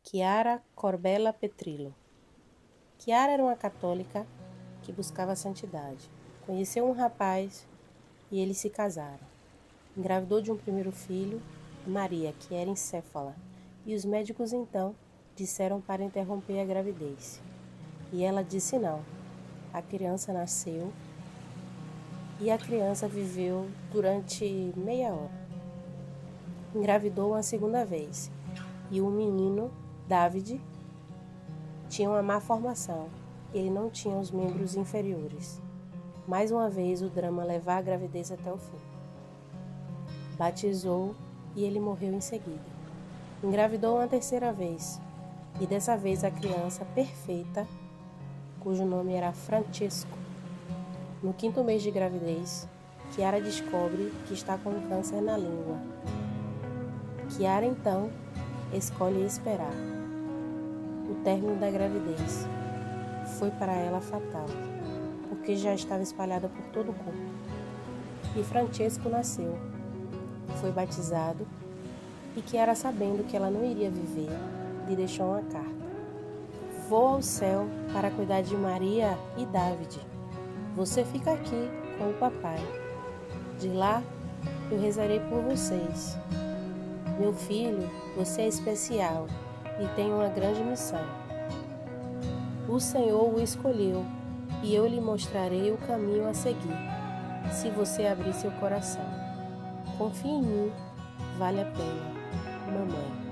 Chiara Corbella Petrillo. Chiara era uma católica que buscava a santidade. Conheceu um rapaz e eles se casaram. Engravidou de um primeiro filho, Maria, que era encéfala, e os médicos então disseram para interromper a gravidez. E ela disse não. A criança nasceu e a criança viveu durante meia hora. Engravidou uma segunda vez e o menino, David, tinha uma má formação. Ele não tinha os membros inferiores. Mais uma vez o drama levar a gravidez até o fim. Batizou e ele morreu em seguida. Engravidou uma terceira vez e dessa vez a criança perfeita, cujo nome era Francesco. No 5º mês de gravidez, Chiara descobre que está com câncer na língua. Chiara então escolhe esperar. O término da gravidez foi para ela fatal, porque já estava espalhada por todo o corpo. E Francesco nasceu, foi batizado e Chiara, sabendo que ela não iria viver, lhe deixou uma carta. Vou ao céu para cuidar de Maria e David. Você fica aqui com o papai. De lá eu rezarei por vocês. Meu filho, você é especial e tem uma grande missão. O Senhor o escolheu e eu lhe mostrarei o caminho a seguir, se você abrir seu coração. Confie em mim, vale a pena, mamãe.